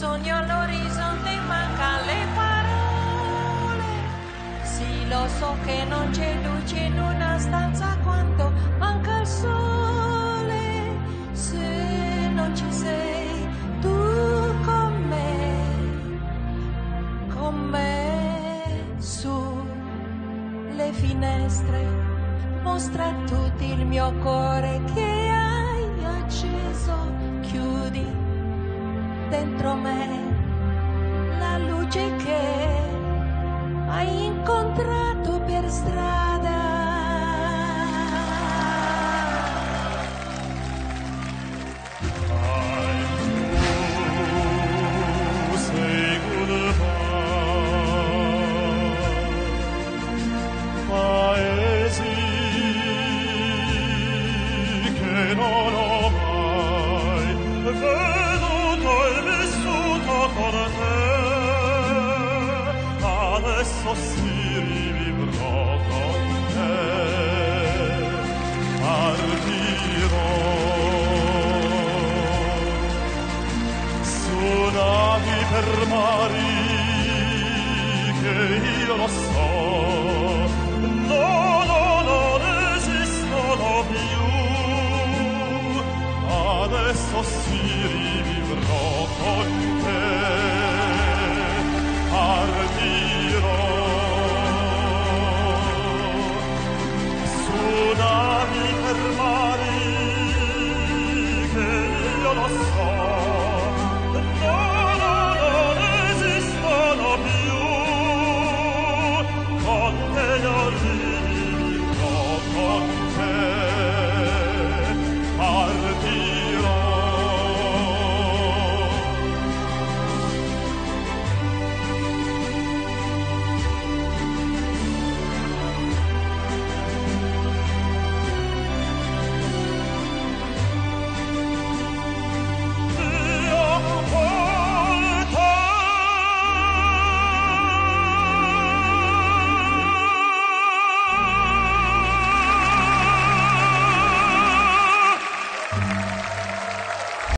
sogno all'orizzonte, manca le parole. Sì, lo so che non c'è luce in una stanza quando manca il sole. Se non ci sei tu con me, su le finestre, mostra a tutti il mio cuore che hai acceso, chiudi dentro me la luce che hai incontrato per strada. Adesso si rivivrò con te, partirò su navi per mari che io lo so